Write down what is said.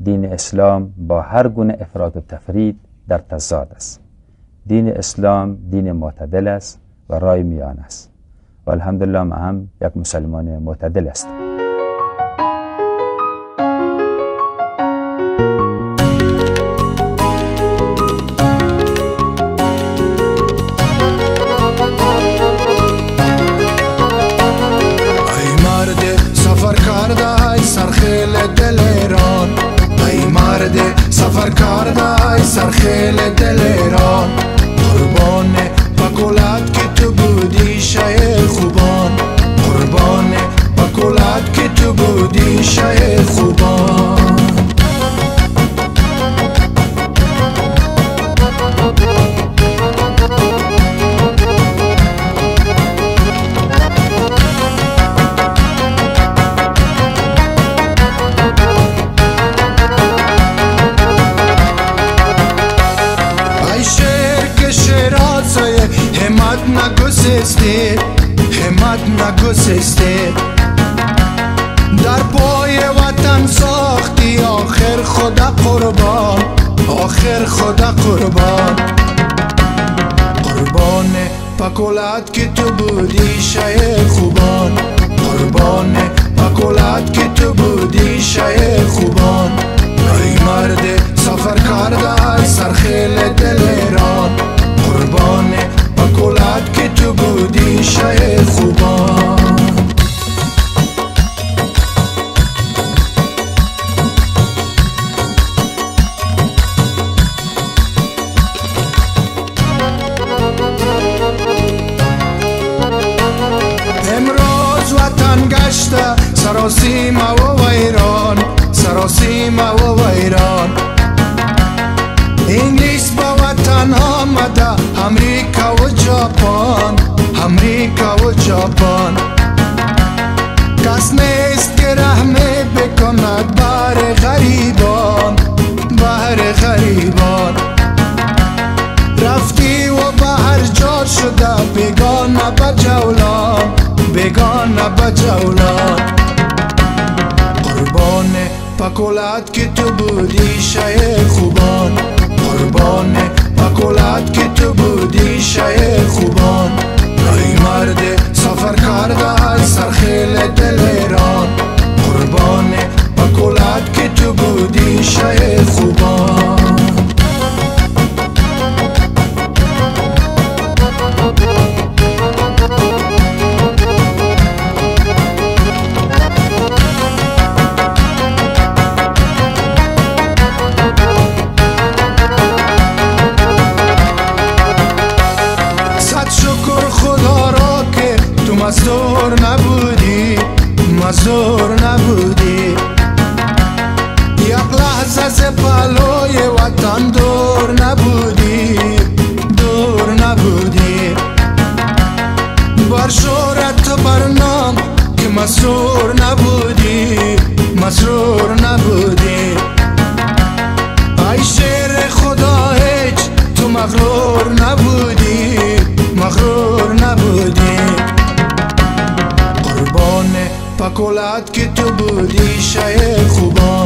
دین اسلام با هر گونه افراط و تفرید در تضاد است. دین اسلام دین معتدل است و رای میان است و الحمدلله ما هم یک مسلمان معتدل هستیم. سفر کرده ای سرخیل دل ایران، قربان بکولت که تو بودی شای خوبان، قربان بکولت که تو بودی شای خوبان. همت نگسستی در پای وطن ساختی، آخر خدا قربان، آخر خدا قربان. قربان بکولت که تو بودی شای خوبان، قربان بکولت که تو بودی شای خوبان. ای مرد سفر کرده ای سرخیل دل ایران، قربان بکولت که تو بودی شای خوبان. امروز وطن گشته سراسیمه و ویران، سراسیمه و ویران. انگلیس با وطن آمده، امریکا و ژاپن، امریکا و ژاپن. کس نیست که رحم بکند بر غریبان، بر غریبان. رفتی و به هر جا شده بیگانه به جولان، بیگانه به جولان. قربان بکولت که تو بودی شای خوبان، قربان بکولت که تو بودی شای خوبان. ای مرد سفر کرده ای سرخیل دل ایران، قربان بکولت که تو بودی شای خوبان. مزدور نبودی، مزدور نبودی. یک لحظه ز پهلوی وطن دور نبودی، دور نبودی. بر شهرت و بر نام که مسرور نبودی، مسرور نبودی. ای شیر خدا هیچ تو مغرور نبودی، مغرور نبودی. قربان بکولت که تو بودی شای خوبان،